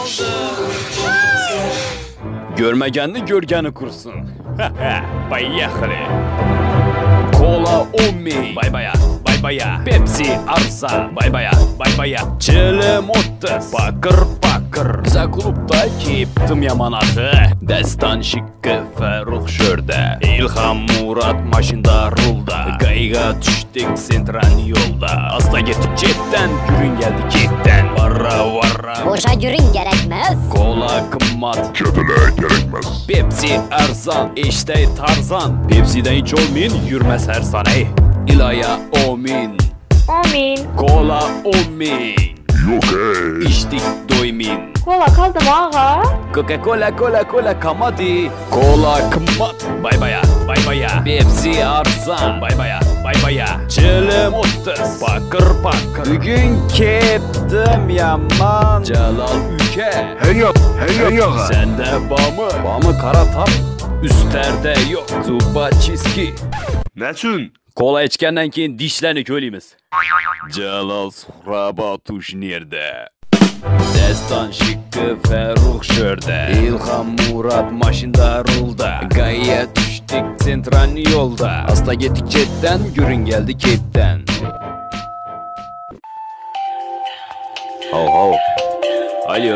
kaldı. Görmegeni görgeni kursun. Поехали. Kola 10.000. Bay baya. Bay baya. Pepsi arsa. Bay baya. Bay baya. Çelem 30. Bakır bakır. Za klubda keptim yamanatı. Destan şıkkı Ferruh şörde. İlham Murat maşında rulda. Gayga düştük sentran yolda. Hasta gittik cepten. Gürün geldi ketten. Varra varra. Boşa gürün gerekmez. Kola kımmat. Kedilere gerekmez. Pepsi erzan, işte Tarzan. Pepsi'den hiç olmayın, yürümez her sane. İlaya omin. Amin. Kola omin. Yok ey. İçtik doymin. Kola kaldı mı ağa? Coca-Cola, Cola, kamadi. Kola kımmat. Bay baya, bay baya. Pepsi erzan. Bay baya, bay baya. Çelem 30. Bakır bakır. Bugün keptim yaman. Celal ülke. Hey yap. Sende bağımı kara tap. Üstlerde yok. Tuba çizgi. Neçün? Kola içkenden keyin dişlerini köleyimiz. Celal Surabatuş nerede? Destan şıkkı Ferruh şörde. İlham Murat maşında rulda. Gayet düştük sentran yolda. Hasta gittik cetten, gürün geldi kepten. Ho. Alo.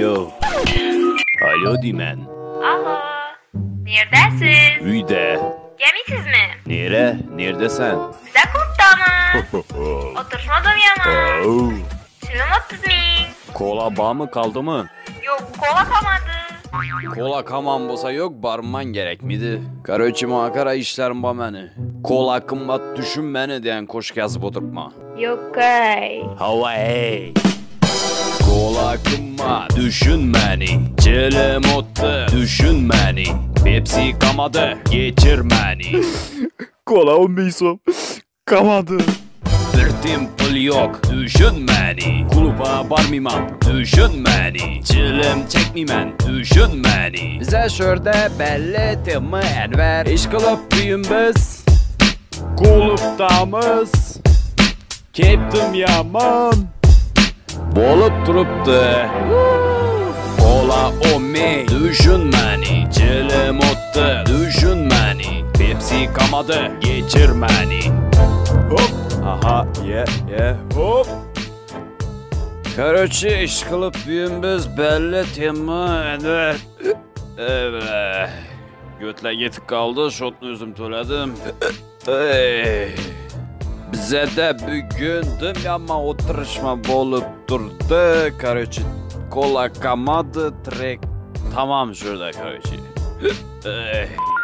Alo dimen. Alo. Neredesiniz? Üyde. Gemisiz mi? Neredesin? Bize klubda mı? Oturmadım yana. Çilem 30.000. Kola bağ mı kaldı mı? Yok kola kalmadı. Kola kaman bolsa yok barman gerek miydi? Karöçi makara işlerim ba meni. Kola kımmat düşünmeni diyen koş yazıp oturtma. Yok ey. Hava hey. Kola kımmat düşünmeni. Çelem otu düşünmeni. Pepsi kamadı geçirmeni. Kola olmayısam kamadı. Bir timpul yok düşünmeni. Kulupa barmimam düşünmeni. Çilem çekmimen düşünmeni. Bize şörde belli temi enver. İş kılıp büyüm biz. Kuluptamız. Keptim yaman. Bolup duruptu. Kola omi düşünmeni. Çilem otu düşünmeni. Pepsi kamadı geçirmeni. Hop. Aha hop. Karıcı iş kılıp büyümüz belli temi evet. Götle gitip kaldı şotlu üzüm töledim. Bize de bugündüm ama oturuşma bolup durdu. Karıcı kola kamadı trek. Tamam şurada karıcı.